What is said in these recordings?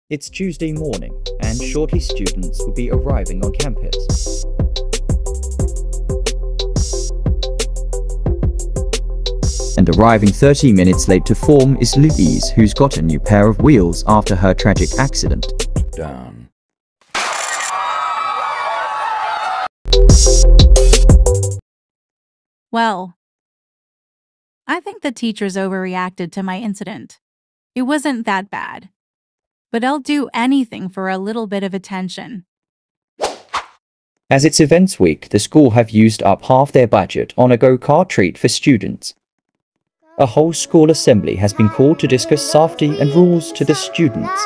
It's Tuesday morning, and shortly students will be arriving on campus. And arriving 30 minutes late to form is Louise, who's got a new pair of wheels after her tragic accident. Down. Well, I think the teachers overreacted to my incident. It wasn't that bad. But I'll do anything for a little bit of attention. As it's events week, the school have used up half their budget on a go-kart treat for students. A whole school assembly has been called to discuss safety and rules to the students.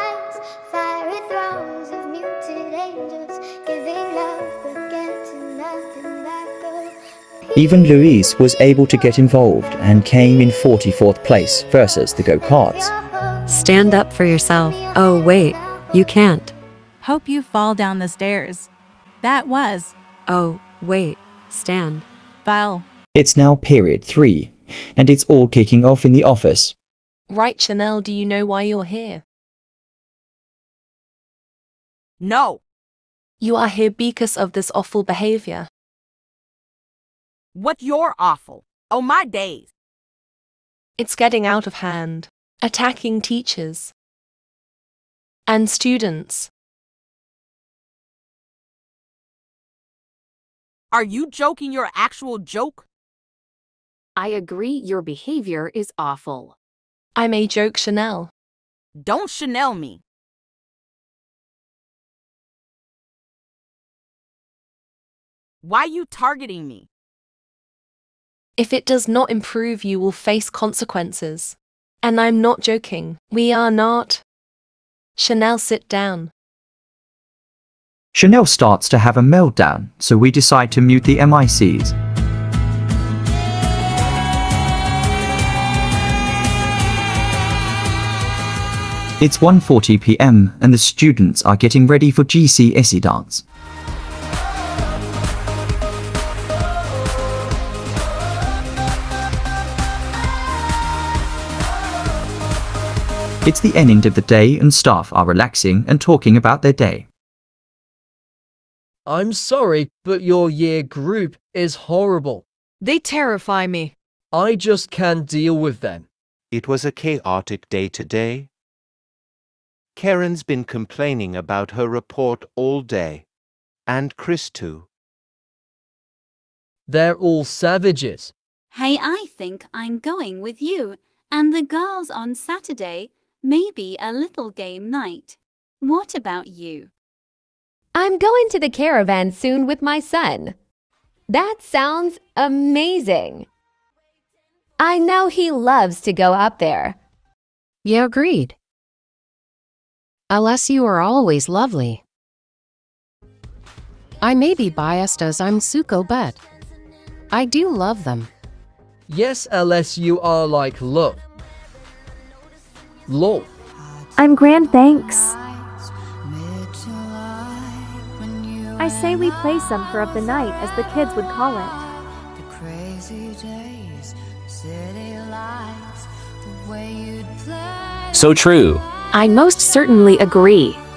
Even Louise was able to get involved and came in 44th place versus the go-karts. Stand up for yourself. Oh wait, you can't. Hope you fall down the stairs. That was. Oh, wait, stand. Fell. It's now period 3, and it's all kicking off in the office. Right, Chanel, do you know why you're here? No. You are here because of this awful behavior. What you're awful? Oh my days. It's getting out of hand. Attacking teachers and students. Are you joking your actual joke? I agree your behavior is awful. I may joke, Chanel. Don't Chanel me. Why you targeting me? If it does not improve, you will face consequences. And I'm not joking. We are not. Chanel, sit down. Chanel starts to have a meltdown, so we decide to mute the MICs. It's 1:40 p.m. and the students are getting ready for GCSE dance. It's the end of the day and staff are relaxing and talking about their day. I'm sorry, but your year group is horrible. They terrify me. I just can't deal with them. It was a chaotic day today. Karen's been complaining about her report all day. And Chris too. They're all savages. Hey, I think I'm going with you and the girls on Saturday. Maybe a little game night. What about you? I'm going to the caravan soon with my son. That sounds amazing. I know he loves to go up there. Yeah, agreed. Unless you are always lovely. I may be biased as I'm Suko, but I do love them. Yes, unless you are like love. Lol. I'm grand, thanks. I say we play some for of the night, as the kids would call it. So true. I most certainly agree.